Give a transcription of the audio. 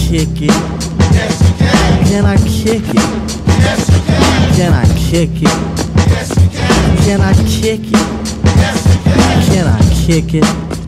kick it? Yes, you can. Can I kick it? Yes, you can. Can I kick it? Yes, you can. Can I kick it? Yes, you can. Can I kick it?